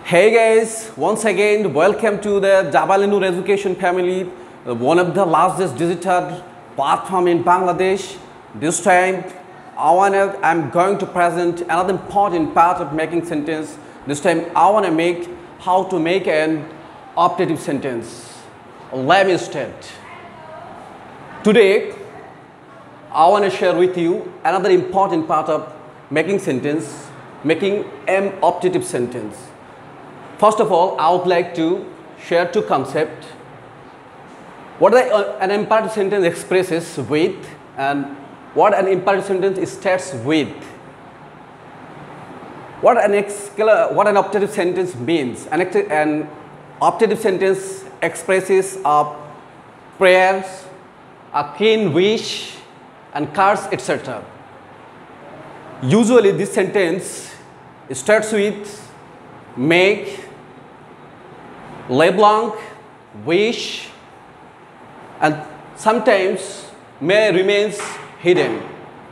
Hey guys, once again welcome to the Jabalinur Education family, one of the largest digital platform in Bangladesh. This time I'm going to present another important part of making sentence. This time I want to make how to make an optative sentence. Let me start. Today I want to share with you another important part of making sentence, making an optative sentence. First of all, I would like to share two concepts. What an imperative sentence expresses with and what an imperative sentence starts with. What an optative sentence means. An optative sentence expresses a prayers, a keen wish, and curse, etc. Usually this sentence starts with make, LeBlanc, wish, and sometimes may remains hidden.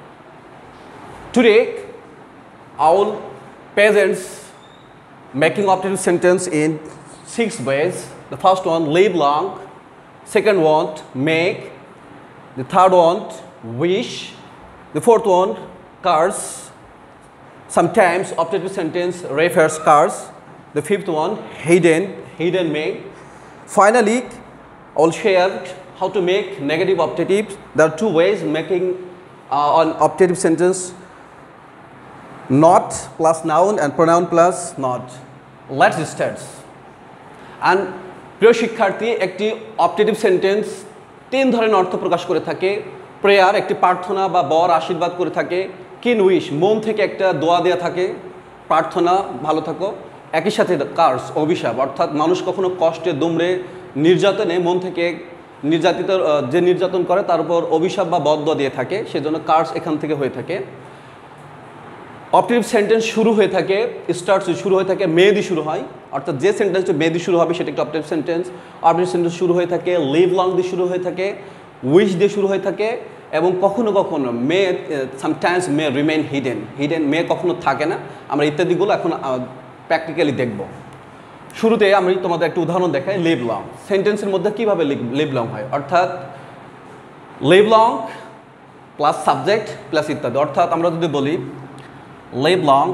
Today, I will present making optative sentence in 6 ways. The first one, LeBlanc. Second one, make. The third one, wish. The fourth one, curse. Sometimes optative sentence refers curse. The fifth one, hidden make. Finally, I will share how to make negative optatives. There are 2 ways making an optative sentence: not plus noun and pronoun plus not. Let's start. And প্রিয় শিক্ষার্থী, একটি optative sentence 3 ধরনের অর্থ প্রকাশ করে থাকে। Prayer একটি প্রার্থনা বা বর আশীর্বাদ করে থাকে। কিন উইশ মন থেকে একটা দোয়া দেয়া থাকে, প্রার্থনা ভালো থাকো। একই সাথে কার্স অভিশাপ, অর্থাৎ মানুষ কখনো কষ্টে দুমড়ে নির্যাতনে মন থেকে যে নির্যাতন করে তার উপর অভিশাপ বা বদদোয়া দিয়ে থাকে, সেজন্য কার্স এখান থেকে হয়ে থাকে। অপটেটিভ সেন্টেন্স শুরু হয়ে থাকে শুরু হয়ে থাকে মে দিয়ে শুরু হয়, অর্থাৎ যে সেন্টেন্সটা মে দিয়ে শুরু হবে সেটা একটা অপটেটিভ সেন্টেন্স। অপটেটিভ সেন্টেন্স শুরু হয়ে থাকে লিভ লং দিয়ে শুরু হয়ে থাকে, উইশ দিয়ে শুরু হয়ে থাকে, এবং কখনো কখনো may sometimes may remain hidden may কখনো থাকে না। আমরা ইত্যাদিগুলো এখন প্র্যাকটিক্যালি দেখব। শুরুতে আমি তোমাদের একটা উদাহরণ দেখাই। লিভ লং সেন্টেন্সের মধ্যে কীভাবে লিভ লং হয়, অর্থাৎ live long plus subject plus ইত্যাদি। অর্থাৎ আমরা যদি বলি live long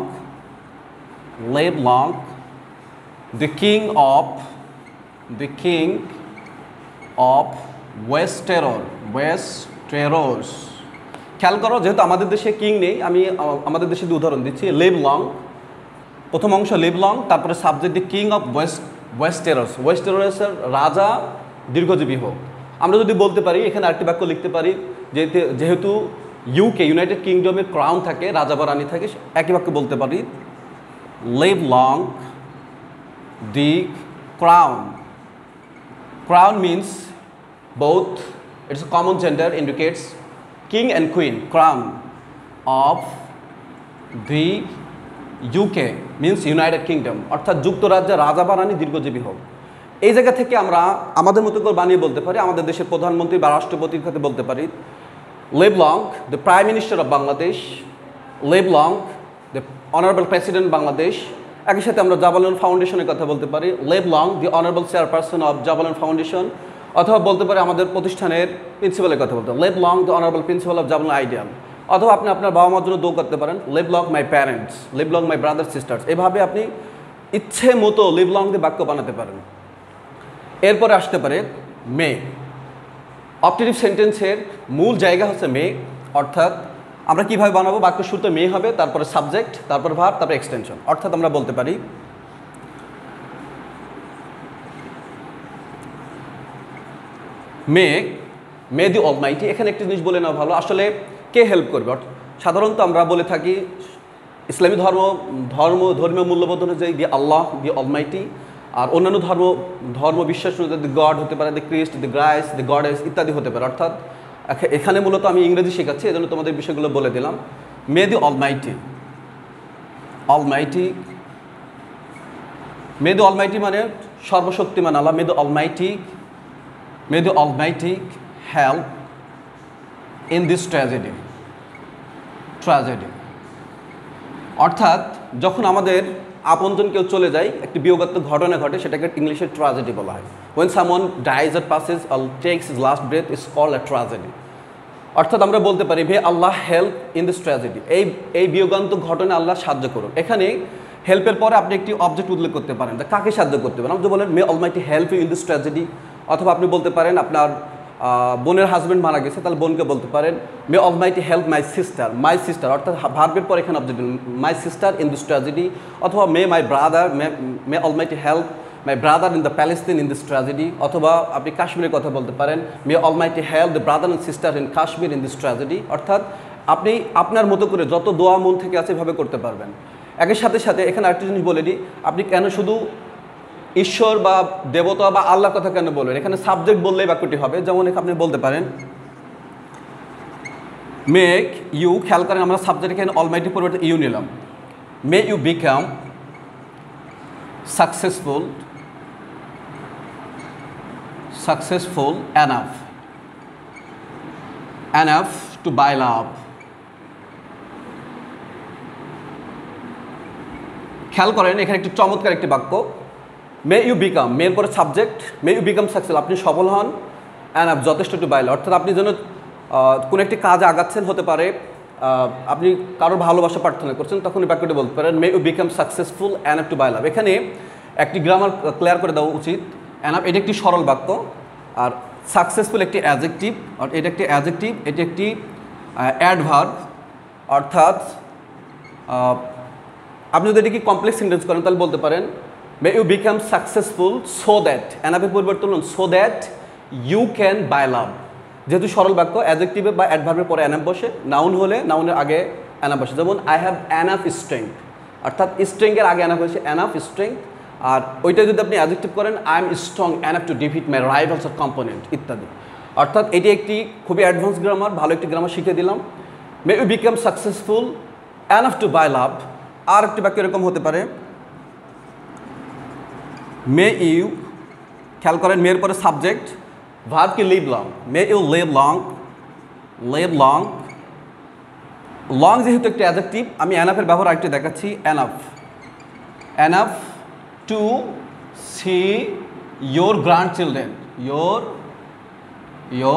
the king of Westeros। খেয়াল করো, যেহেতু আমাদের দেশে কিং নেই, আমি আমাদের দেশে উদাহরণ দিচ্ছি। লিভ লং, প্রথম অংশ লিভ লং, তারপরে সাবজেক্ট দি কিং অফ ওয়েস্টেরসের রাজা দীর্ঘজীবী হোক। আমরা যদি বলতে পারি, এখানে আরেকটি বাক্য লিখতে পারি, যেহেতু ইউকে ইউনাইটেড কিংডমের ক্রাউন থাকে, রাজা বা রানী থাকে, একই বাক্য বলতে পারি live long the crown means both, it's a common gender, indicates king and queen. Crown of the UK means United Kingdom, অর্থাৎ যুক্তরাজ্যের রাজা বা রানী দীর্ঘজীবী হোক। এই জায়গা থেকে আমরা আমাদের মতো করে বানিয়ে বলতে পারি, আমাদের দেশের প্রধানমন্ত্রী বা রাষ্ট্রপতির সাথে বলতে পারি live long the Prime Minister of Bangladesh, live long the Honorable President Bangladesh। একই সাথে আমরা জাবালন ফাউন্ডেশনের কথা বলতে পারি live long the Honorable Chairperson of জাবালন ফাউন্ডেশন, অথবা বলতে পারি আমাদের প্রতিষ্ঠানের প্রিন্সিপালের কথা বলতে live long the Honorable Principal of জাবালন আইডিয়াল, অথবা আপনি আপনার বাবা মার জন্য দোয়া করতে পারেন live long my parents, live long my brothers sisters। এভাবে আপনি ইচ্ছে মতো live long দিয়ে বাক্য বানাতে পারেন। এরপরে আসতে পারে মে। অপটেটিভ সেন্টেন্সের মূল জায়গা হচ্ছে মে, অর্থাৎ আমরা কীভাবে বানাবো, বাক্য শুরুতে মে হবে, তারপরে সাবজেক্ট, তারপর ভার্ব, তারপরে এক্সটেনশন। অর্থাৎ আমরা বলতে পারি মে দি অলমাইটি। এখানে একটি জিনিস বলে নেওয়া ভালো, আসলে কে হেল্প করবে। সাধারণত আমরা বলে থাকি ইসলামী ধর্মীয় মূল্যবোধ অনুযায়ী দি আল্লাহ, দি অলমাইটি। আর অন্যান্য ধর্ম বিশ্বাস অনুযায়ী দি গড হতে পারে, দি ক্রিস্ট, দি গ্রাইস, দি গডেস ইত্যাদি হতে পারে। অর্থাৎ এখানে মূলত আমি ইংরেজি শেখাচ্ছি, এজন্য তোমাদের বিষয়গুলো বলে দিলাম। মে দি অলমাইটি মানে সর্বশক্তিমান Allah. May the almighty help in this tragedy. অর্থাৎ যখন আমাদের আপনজন কেউ চলে যায়, একটি বিয়োগাত্মক ঘটনা ঘটে, সেটাকে ইংলিশে ট্র্যাজেডি বলা হয়। When someone dies or passes or takes his last breath is called a tragedy. অর্থাৎ আমরা বলতে পারি হে Allah help in this tragedy, এই বিয়োগান্তক ঘটনা আল্লাহ সাহায্য করুন। এখানে হেল্পের পরে আপনি একটি অবজেক্ট উল্লেখ করতে পারেন, তা কাকে সাহায্য করতে পারেন? আপনি বলেন may almighty help you in this tragedy. অথবা আপনি বলতে পারেন আপনার বোনের হাজব্যান্ড মারা গেছে, তাহলে বোনকে বলতে পারেন may almighty help my sister, অর্থাৎ ভার্বের পর এখানে object my sister in this tragedy. অথবা may my brother, may almighty help my brother in the Palestine in this tragedy. অথবা আপনি কাশ্মীরের কথা বলতে পারেন may almighty help the brother and sister in Kashmir in this tragedy. অর্থাৎ আপনি আপনার মতো করে যত দোয়া মন থেকে আছে এভাবে করতে পারবেন। একের সাথে সাথে এখানে আরেকটা জিনিস বলে দিই, আপনি কেন শুধু ঈশ্বর বা দেবতা বা আল্লাহর কথা কেন বলবেন? এখানে সাবজেক্ট বললেই বাক্যটি হবে। যেমন এখানে আপনি বলতে পারেন মেক ইউ, খেয়াল করেন আমরা সাবজেক্ট এখানে অলমাইটি পরিবর্তে ইউ নিলাম। May you become successful enough to buy love. খেয়াল করেন এখানে একটি চমৎকার একটি বাক্য, মে ইউ বিকাম, মের পরে subject, may you become successful, আপনি সফল হন, এনাফ যথেষ্ট টু বাই লাভ, অর্থাৎ আপনি যেন কোনো একটি কাজে আগাচ্ছেন, হতে পারে আপনি কারোর ভালোবাসা প্রার্থনা করছেন, তখন এই বাক্যটি বলতে পারেন may you become successful enough to buy love. এখানে একটি গ্রামার ক্লিয়ার করে দেওয়া উচিত। এনাফ এটা একটি সরল বাক্য, আর সাকসেসফুল একটি অ্যাডজেক্টিভ, আর এটা একটি অ্যাডজেক্টিভ, এটি একটি অ্যাডভার্ব। অর্থাৎ আপনি যদি এটিকে কমপ্লেক্স সেন্টেন্স করেন তাহলে বলতে পারেন may you become successful so that, এনাফের পরিবর্তন so that you can buy love. যেহেতু সরল বাক্য, অ্যাডজেক্টিভে বা অ্যাডভার্বের পরে এনাফ বসে, নাউন হলে নাউনের আগে এনাফ বসে। যেমন আই হ্যাভ এনাফ স্ট্রেংথ, অর্থাৎ স্ট্রেংথের আগে এনাফ হয়েছে এনাফ স্ট্রেংথ। আর ওইটা যদি আপনি অ্যাডজেক্টিভ করেন I am strong enough to defeat my rivals or component ইত্যাদি। অর্থাৎ এটি একটি খুবই অ্যাডভান্স গ্রামার, ভালো একটি গ্রামার শিখিয়ে দিলাম। May you become successful enough to buy love. আর একটি বাক্য এরকম হতে পারে মে ইউ, খেয়াল করেন মেয়ের পরে সাবজেক্ট, ভার্ব কি live long, may you live long. Long যেহেতু একটি অ্যাডজেক্টিভ, আমি এনাফের ব্যবহার আরেকটি দেখাচ্ছি। Enough to see your grandchildren, your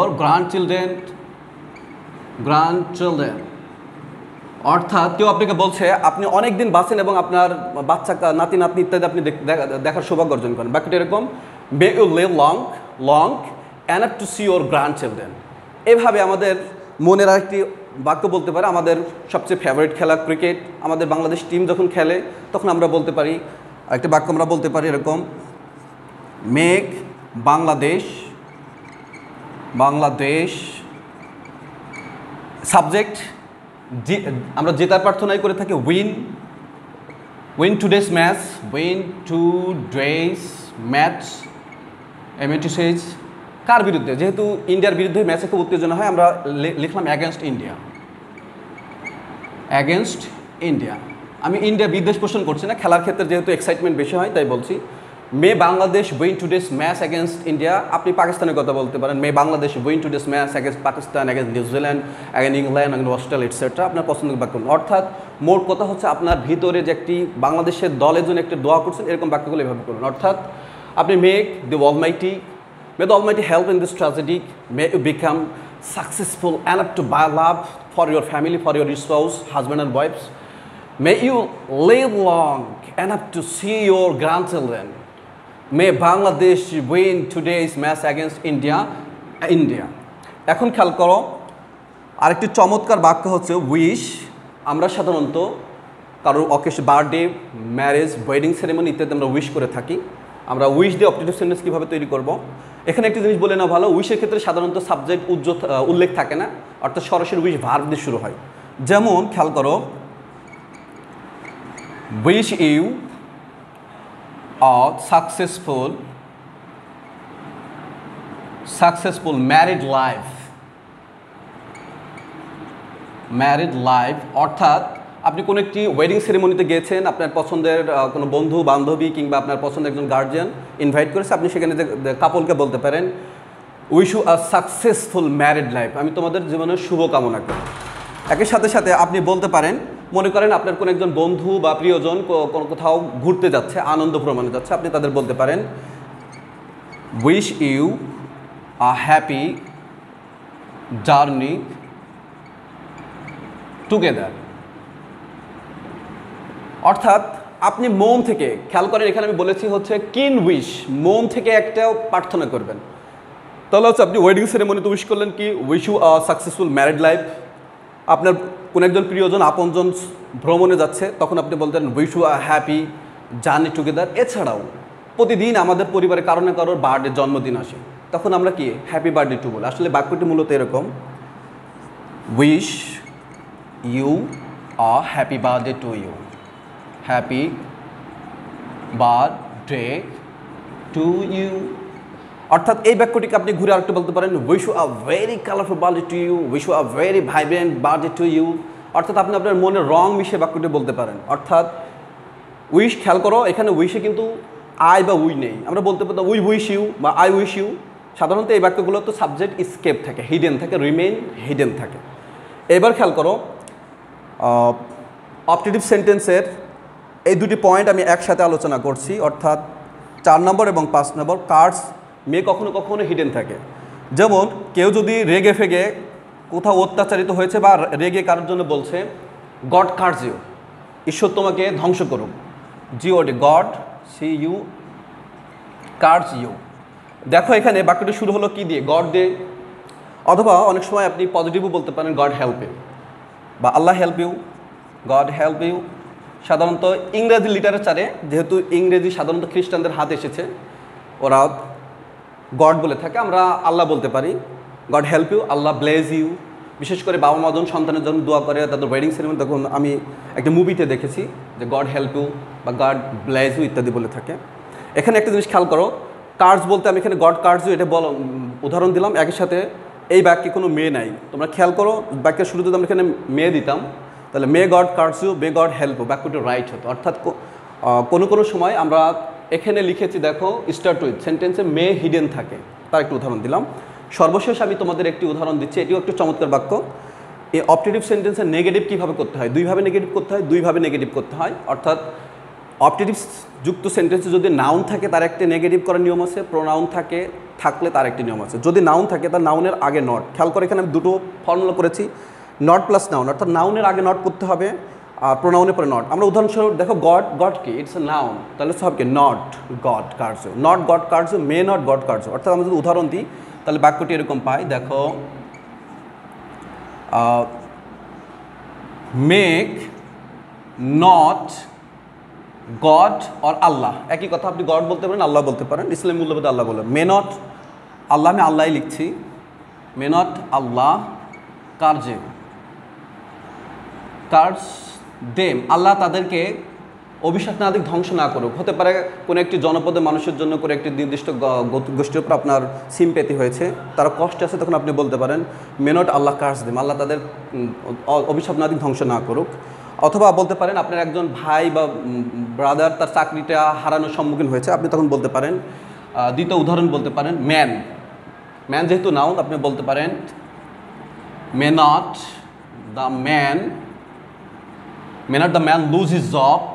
grandchildren। অর্থাৎ কেউ আপনাকে বলছে আপনি অনেক দিন বাঁচেন এবং আপনার বাচ্চা নাতি নাতনি ইত্যাদি আপনি দেখার সৌভাগ্য অর্জন করেন। বাকিটা এরকম may you live long enough to see your grandchildren। এভাবে আমাদের মনের আরেকটি বাক্য বলতে পারে, আমাদের সবচেয়ে ফেভারিট খেলা ক্রিকেট, আমাদের বাংলাদেশ টিম যখন খেলে তখন আমরা বলতে পারি আরেকটি বাক্য আমরা বলতে পারি এরকম মেক বাংলাদেশ সাবজেক্ট আমরা জেতার প্রার্থনাই করে থাকি উইন টুডেস ম্যাচ এমএটিসেজ কার বিরুদ্ধে? যেহেতু ইন্ডিয়ার বিরুদ্ধে ম্যাচে খুব উত্তেজনা হয়, আমরা লিখলাম অ্যাগেনস্ট ইন্ডিয়া। আমি ইন্ডিয়া বিদ্বেষ পোষণ করছি না, খেলার ক্ষেত্রে যেহেতু এক্সাইটমেন্ট বেশি হয় তাই বলছি। May Bangladesh win today's match against India. আপনি পাকিস্তানের কথা বলতে পারেন may Bangladesh win today's match against Pakistan, against New Zealand, again England, again Australia etcetera. আপনার পছন্দের বাক্য। অর্থাৎ মোট কথা হচ্ছে আপনার ভিতরে যে একটি বাংলাদেশের দলের জন্য একটি দোয়া করছেন, এরকম বাক্যগুলো এভাবে করুন। অর্থাৎ আপনি make the almighty, may the Almighty help in this tragedy, may you become successful enough to buy love for your family, for your spouse, husband and wives. May you live long enough to see your grandchildren. May Bangladesh win today's match against India. এখন খেয়াল করো আরেকটি চমৎকার বাক্য হচ্ছে wish. আমরা সাধারণত কারোর occasion, birthday, marriage, wedding ceremony ইত্যাদি আমরা উইশ করে থাকি। আমরা উইশ দিয়ে অবজেক্টিভ সেন্টেন্স কীভাবে তৈরি করব? এখানে একটি জিনিস বলে না ভালো, উইশের ক্ষেত্রে সাধারণত সাবজেক্ট উল্লেখ থাকে না, অর্থাৎ সরাসরি উইশ ভার্ব দিয়ে শুরু হয়। যেমন খেয়াল করো wish you a successful married life। অর্থাৎ আপনি কোনো একটি ওয়েডিং সেরেমনিতে গিয়েছেন, আপনার পছন্দের কোনো বন্ধু বান্ধবী কিংবা আপনার পছন্দের একজন গার্জিয়ান ইনভাইট করেছে, আপনি সেখানে কাপলকে বলতে পারেন wish you a successful married life, আমি তোমাদের জীবনের শুভ কামনা করি। একের সাথে সাথে আপনি বলতে পারেন মনে করেন আপনার কোনো একজন বন্ধু বা প্রিয়জন কোথাও ঘুরতে যাচ্ছে, আনন্দ ভ্রমণে যাচ্ছে, আপনি তাদের বলতে পারেন wish you a happy journey together. অর্থাৎ আপনি মন থেকে, খেয়াল করেন এখানে আমি বলেছি হচ্ছে কিন উইশ, মন থেকে একটা প্রার্থনা করবেন। তাহলে হচ্ছে আপনি ওয়েডিং সেরেমনিতে উইশ করলেন কি wish you a successful married life. আপনার কোনো একজন প্রিয়জন আপনজন ভ্রমণে যাচ্ছে, তখন আপনি বলতেন wish you a happy journey together. এছাড়াও প্রতিদিন আমাদের পরিবারে কারো না কারোর বার্থডে, জন্মদিন আসে, তখন আমরা কি হ্যাপি বার্থডে টু বলি। আসলে বাক্যটি মূলত এরকম, wish you a happy birthday to you, happy birthday to you. অর্থাৎ এই বাক্যটিকে আপনি ঘুরে আরেকটু বলতে পারেন wish you a very colourful birthday to you, wish you a very vibrant birthday to you. অর্থাৎ আপনি আপনার মনে রং মিশিয়ে বাক্যটি বলতে পারেন। অর্থাৎ উইশ, খেয়াল করো এখানে উইশে কিন্তু আই বা উই নেই। আমরা বলতে পারতাম উই উইশ ইউ বা আই উইশ ইউ। সাধারণত এই বাক্যগুলো তো সাবজেক্ট স্কেপ থাকে, হিডেন থাকে, রিমেইন হিডেন থাকে। এবার খেয়াল করো অপটেটিভ সেন্টেন্সের এই দুটি পয়েন্ট আমি একসাথে আলোচনা করছি, অর্থাৎ 4 নম্বর এবং 5 নম্বর। কার্স মেয়ে কখনো কখনো হিডেন থাকে। যেমন কেউ যদি রেগে ফেগে কোথাও অত্যাচারিত হয়েছে বা রেগে কারোর জন্য বলছে গড কার্স ইউ, ঈশ্বর তোমাকে ধ্বংস করুক, G O D God see you curse you. দেখো এখানে বাক্যটি শুরু হলো কি দিয়ে, গড দিয়ে। অথবা অনেক সময় আপনি পজিটিভও বলতে পারেন গড হেল্প ইউ বা Allah help you, God help you. সাধারণত ইংরেজি লিটারেচারে, যেহেতু ইংরেজি সাধারণত খ্রিস্টানদের হাতে এসেছে, ওরা গড বলে থাকে, আমরা আল্লাহ বলতে পারি, God help you, Allah bless you. বিশেষ করে বাবা মা যখন সন্তানের জন্য দোয়া করে তাদের ওয়েডিং সেরেমনি, তখন আমি একটা মুভিতে দেখেছি যে গড হেল্প ইউ বা গড ব্লেজ ইউ ইত্যাদি বলে থাকে। এখানে একটা জিনিস খেয়াল করো, কার্স বলতে আমি এখানে গড কার্স ইউ এটা উদাহরণ দিলাম, একই সাথে এই বাক্যে কোনো মেয়ে নাই। তোমরা খেয়াল করো বাক্যের শুরুতে আমরা এখানে মেয়ে দিতাম, তাহলে may God curse you, may God help you, বাক্যটি রাইট হতো। অর্থাৎ কোনো সময় আমরা এখানে লিখেছি, দেখো স্টার্ট উইথ সেন্টেন্সে মে হিডেন থাকে, তার একটু উদাহরণ দিলাম। সর্বশেষ আমি তোমাদের একটি উদাহরণ দিচ্ছি, এটিও একটু চমৎকার বাক্য। এই অপটেটিভ সেন্টেন্সের নেগেটিভ কীভাবে করতে হয়, দুইভাবে নেগেটিভ করতে হয়, দুইভাবে নেগেটিভ করতে হয়। অর্থাৎ অপটেটিভ যুক্ত সেন্টেন্সে যদি নাউন থাকে তার একটি নেগেটিভ করার নিয়ম আছে, প্রোনাউন থাকলে তার একটি নিয়ম আছে। যদি নাউন থাকে তার নাউনের আগে নট, খেয়াল করে এখানে আমি দুটো ফর্মুলা করেছি, নট প্লাস নাউন, অর্থাৎ নাউনের আগে নট করতে হবে আর প্রোনাউনের পরে নট। আমরা উদাহরণস্বরূপ দেখো গড, গড কি, ইটস এ নাউন, তাহলে সব কি not God curse you, not God curse you, may not God curse you. অর্থাৎ আমরা যদি উদাহরণ দিই তাহলে বাক্যটি এরকম পাই, দেখো make not God or Allah, একই কথা, আপনি গড বলতে পারেন, আল্লাহ বলতে পারেন, ইসলামী মূল্যবোধে আল্লাহ বলে। মে নট আল্লাহ, আমি আল্লাহ লিখছি, may not Allah curse them, Allah তাদেরকে অভিশাপ না দিক, ধ্বংস না করুক। হতে পারে কোনো একটি জনপদের মানুষের জন্য করে একটি নির্দিষ্ট গোষ্ঠীর উপর আপনার সিম্প্যাথি হয়েছে, তারা কষ্টে আছে, তখন আপনি বলতে পারেন may not Allah curse them, Allah তাদের অভিশাপ না দিক, ধ্বংস না করুক। অথবা বলতে পারেন আপনার একজন ভাই বা ব্রাদার তার চাকরিটা হারানোর সম্মুখীন হয়েছে, আপনি তখন বলতে পারেন, দ্বিতীয় উদাহরণ বলতে পারেন ম্যান, ম্যান যেহেতু নাউন, আপনি বলতে পারেন may not the man lose his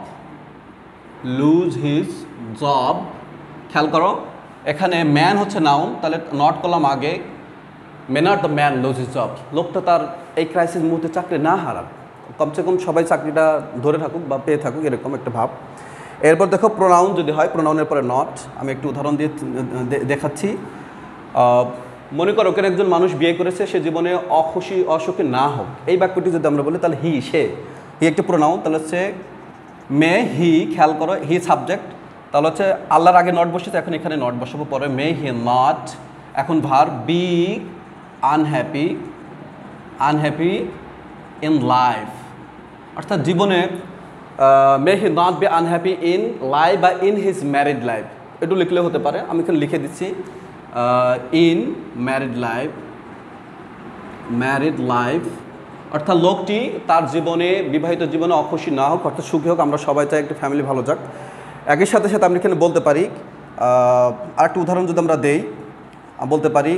job, খেয়াল করো এখানে ম্যান হচ্ছে নাউন, তাহলে নট করলাম আগে, may not the man lose his job, লোকটা তার এই ক্রাইসিস মুহূর্তে চাকরি না হারাক, কমসে কম সবাই চাকরিটা ধরে থাকুক বা পেয়ে থাকুক, এরকম একটা ভাব। এরপর দেখো প্রোনাউন যদি হয়, প্রোনাউনের পরে নট, আমি একটু উদাহরণ দিয়ে দেখাচ্ছি। মনে করো কেন একজন মানুষ বিয়ে করেছে, সে জীবনে অসুখী না হোক, এই বাক্যটি যদি আমরা বলি তাহলে হি একটি প্রোনাউন, তাহলে হচ্ছে মে হি, খেয়াল করো হি সাবজেক্ট, তাহলে হচ্ছে আল্লাহর আগে নট বসেছে, এখন এখানে নট বসাবো, পরে মে হি নট, এখন ভার বি আনহ্যাপি ইন লাইফ, অর্থাৎ জীবনে may he not be unhappy in life বা ইন হিজ ম্যারিড লাইফ, একটু লিখলে হতে পারে, আমি এখানে লিখে দিচ্ছি ইন ম্যারিড লাইফ, অর্থাৎ লোকটি তার জীবনে, বিবাহিত জীবনে অখুশি না হোক, অর্থাৎ সুখী হোক, আমরা সবাই চাই একটা ফ্যামিলি ভালো যাক। একই সাথে সাথে আমরা এখানে বলতে পারি, আরেকটা উদাহরণ যদি আমরা দেই, বলতে পারি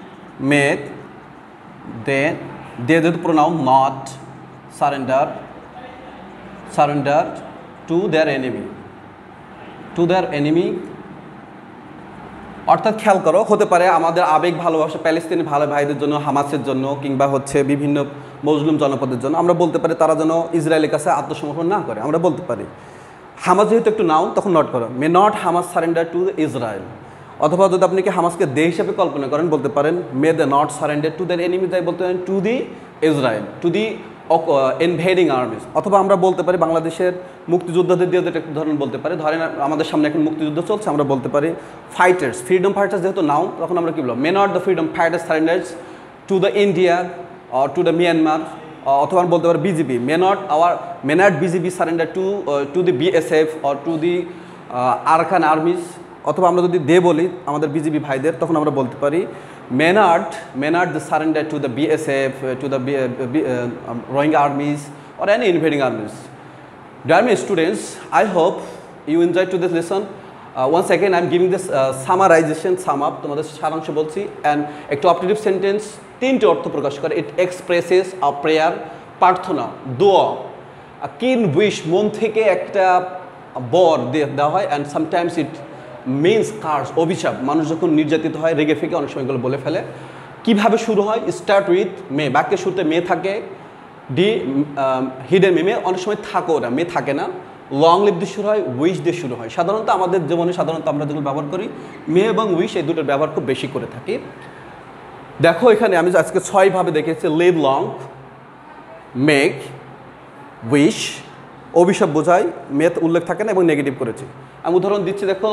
মে দে যেহেতু pronoun, not surrender surrender to their enemy. To their enemy. অর্থাৎ খেয়াল করো, হতে পারে আমাদের আবেগ ভালোবাসা প্যালেস্তিনি ভালো ভাইদের জন্য, হামাসের জন্য, কিংবা হচ্ছে বিভিন্ন মুসলিম জনপদের জন্য আমরা বলতে পারি তারা যেন ইসরায়েলের কাছে আত্মসমর্পণ না করে। আমরা বলতে পারি হামাস যেহেতু একটু নাউন, তখন নট করো, may not Hamas surrender to Israel. অথবা যদি আপনি কি হামাসকে দেশ হিসেবে কল্পনা করেন, বলতে পারেন may they not surrender to their enemy, তাই বলতে পারেন to the Israel, to the invading armies. অথবা আমরা বলতে পারি বাংলাদেশের মুক্তিযোদ্ধাদের দিয়ে একটা ধরনের বলতে পারি, ধরেন আমাদের সামনে এখন মুক্তিযুদ্ধ চলছে, আমরা বলতে পারি ফাইটার্স, ফ্রিডম ফাইটার্স যেহেতু নাউন, তখন আমরা কী বলবো, may not the freedom fighters surrenders to the India or to the Myanmar. অথবা আমরা বলতে পারি BGB, may not BGB surrender to the BSF or to the Arakan armies. অথবা আমরা যদি দে বলি আমাদের বিজিবি ভাইদের, তখন আমরা বলতে পারি may not the surrender to the BSF, to the Rohingya armies or any invading armies. Dear students, I hope you enjoyed to this lesson. Once again, I am giving this summarization, sum up, তোমাদের সারাংশ বলছি, and একটা optative sentence তিনটি অর্থ প্রকাশ করে। It expresses a prayer, প্রার্থনা, দোয়া, a keen wish, মন থেকে একটা বর দেওয়া হয়, and sometimes it means curse, অভিশাপ। মানুষ যখন নির্যাতিত হয়, রেগে ফেগে অনেক সময় এগুলো বলে ফেলে। কীভাবে শুরু হয়? স্টার্ট উইথ মে, বাক্যের শুরুতে মে থাকে, ডি হিডেন মে, অনেক সময় থাকো, ওরা মে থাকে না। লং লিভ দিয়ে শুরু হয়, উইশ দিয়ে শুরু হয়। সাধারণত আমাদের জীবনে আমরা যেগুলো ব্যবহার করি, মে এবং উইশ, এই দুটোর ব্যবহার খুব বেশি করে থাকি। দেখো এখানে আমি আজকে 6 ভাবে দেখেছি, লিভ লং, মেক, উইশ, অভিশাপ বোঝায়, মেথ উল্লেখ থাকে না এবং নেগেটিভ করেছি। আমি উদাহরণ দিচ্ছি, দেখো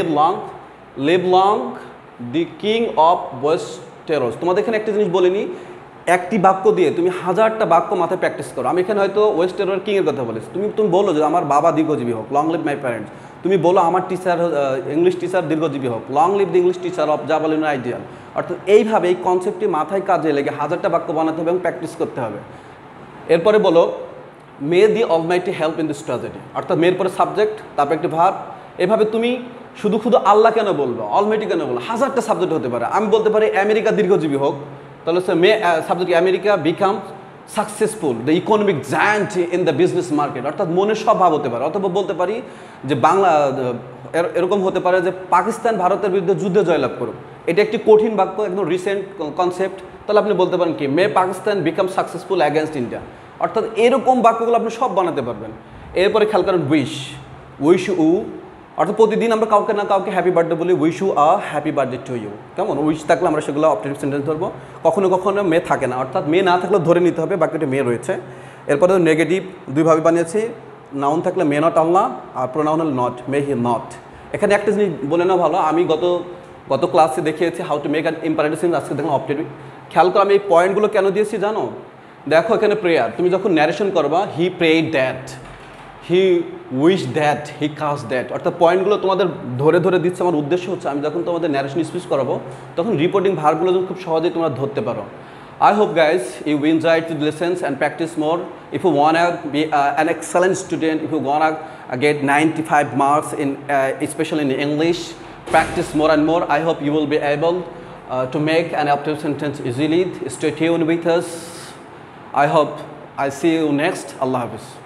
live long the king of Westeros. তোমাদের এখানে একটা জিনিস বলিনি, একটি বাক্য দিয়ে তুমি 1000টা বাক্য মাথায় প্র্যাকটিস করো। আমি এখানে হয়তো ওয়েস্টেরস কিংয়ের কথা বলেছি, তুমি বলো যে আমার বাবা দীর্ঘজীবী হোক, লং লিভ মাই প্যারেন্টস। তুমি বলো আমার টিচার, ইংলিশ টিচার দীর্ঘজীবী হোক, long live the English teacher of Jabalin Ideal. অর্থাৎ এইভাবে এই কনসেপ্টটি মাথায় কাজে লেগে 1000টা বাক্য বানাতে হবে এবং প্র্যাকটিস করতে হবে। এরপরে বলো may the almighty help in this tragedy, অর্থাৎ মেয়ের পরে সাবজেক্ট, তারপর একটি ভার্ব। এভাবে তুমি শুধু আল্লাহ কেন বলবো, অলমাইটি কেন বলবো, 1000টা সাবজেক্ট হতে পারে। আমি বলতে পারি আমেরিকা দীর্ঘজীবী হোক, তাহলে may subject America become successful, the economic giant in the business market, অর্থাৎ মনের সব ভাব হতে পারে। অথবা বলতে পারি যে এরকম হতে পারে যে পাকিস্তান ভারতের বিরুদ্ধে যুদ্ধে জয়লাভ করুক। এটা একটি কঠিন বাক্য, একদম রিসেন্ট কনসেপ্ট, তাহলে আপনি বলতে পারেন কি may Pakistan become successful against India. অর্থাৎ এরকম বাক্যগুলো আপনি সব বানাতে পারবেন। এরপরে খেয়াল করেন উইশ ইউ, অর্থাৎ প্রতিদিন আমরা কাউকে না কাউকে হ্যাপি বার্থডে বলি, wish you a happy birthday to you. কেমন? উইশ থাকলে আমরা সেগুলো অপটেটিভ সেন্টেন্স ধরবো। কখনো কখনো মে থাকে না, অর্থাৎ মে না থাকলেও ধরে নিতে হবে বাক্যটি মে রয়েছে। এরপরে নেগেটিভ দুইভাবে বানিয়েছি, নাউন থাকলে মে নট আল্লাহ, আর প্রোনাউন হল নট, মে হি নট। এখানে একটা জিনিস বলে না ভালো, আমি গত ক্লাসে দেখিয়েছি how to make an imperative sentence, আজকে দেখলাম অপটেটিভ। খেয়াল করো আমি এই পয়েন্টগুলো কেন দিয়েছি জানো? দেখো এখানে প্রেয়ার, তুমি যখন ন্যারেশন করবা, he prayed that, he wish that, he cursed that, অর্থাৎ পয়েন্টগুলো তোমাদের ধরে ধরে দিচ্ছে। আমার উদ্দেশ্য হচ্ছে আমি যখন তোমাদের ন্যারেশন স্পিচ করাবো, তখন রিপোর্টিং ভার্বগুলো খুব সহজেই তোমরা ধরতে পারো। I hope guys you enjoyed the lessons and practice more. If you wanna be an excellent student, if you wanna get 95 marks in especially in English, practice more and more. I hope you will be able to make an operative sentence easily. Stay tuned with us. I hope I see you next. Allah Hafiz.